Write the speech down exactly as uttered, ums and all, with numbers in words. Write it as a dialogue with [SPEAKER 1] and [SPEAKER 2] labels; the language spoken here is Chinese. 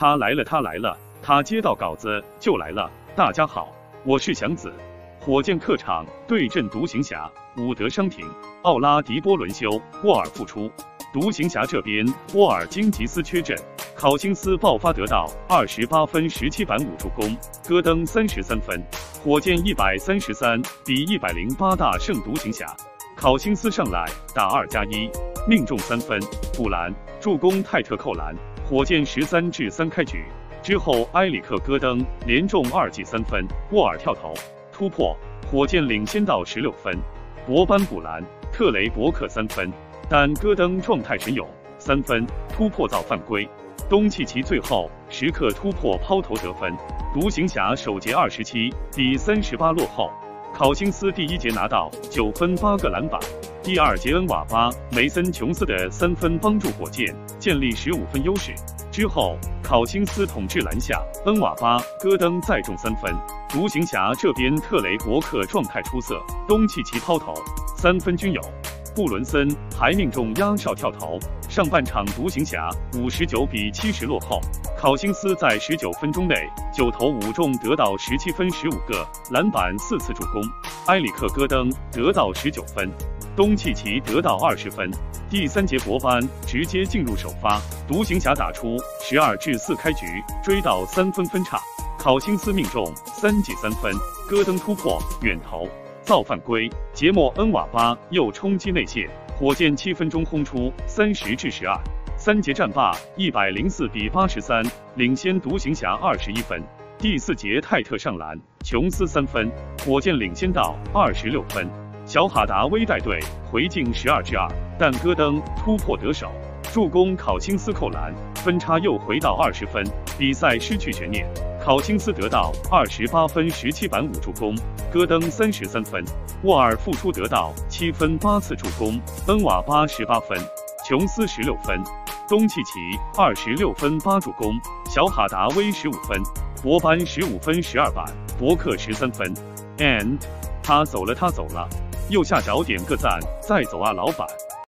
[SPEAKER 1] 他来了，他来了，他接到稿子就来了。大家好，我是祥子。火箭客场对阵独行侠，伍德伤停，奥拉迪波轮休，沃尔复出。独行侠这边，沃尔金吉斯缺阵，考辛斯爆发得到二十八分、十七板、五助攻，戈登三十三分。火箭一百三十三比一百零八大胜独行侠。考辛斯上来打二加一，命中三分，补篮、助攻，泰特扣篮。火箭十三至三开局之后，埃里克戈登连中二记三分，沃尔跳投突破，火箭领先到十六分。博班补篮，特雷伯克三分，但戈登状态神勇，三分突破造犯规。东契奇最后时刻突破抛投得分。独行侠首节二十七比三十八落后。考辛斯第一节拿到九分八个篮板，第二节恩瓦巴、梅森琼斯的三分帮助火箭建立十五分优势。之后考辛斯统治篮下，恩瓦巴、戈登再中三分。独行侠这边特雷伯克状态出色，东契奇抛投三分均有，布伦森还命中压哨跳投。上半场独行侠五十九比七十落后，考辛斯在十九分钟内九投五中，得到十七分、十五个篮板、四次助攻。埃里克戈登得到十九分，东契奇得到二十分。第三节博班直接进入首发，独行侠打出十二至四开局，追到三分分差。考辛斯命中三记三分，戈登突破远投造犯规，杰莫恩瓦巴又冲击内线，火箭七分钟轰出三十至十二，三节战罢一百零四比八十三，领先独行侠二十一分。第四节泰特上篮，琼斯三分，火箭领先到二十六分。小哈达威带队回敬十二至二，但戈登突破得手，助攻考辛斯扣篮，分差又回到二十分，比赛失去悬念。考辛斯得到二十八分、十七板、五助攻，戈登三十三分，沃尔复出得到七分、八次助攻，恩瓦巴十八分，琼斯十六分，东契奇二十六分、八助攻，小哈达威十五分，博班十五分、十二板，伯克十三分。And 他走了，他走了。右下角点个赞，再走啊，老板。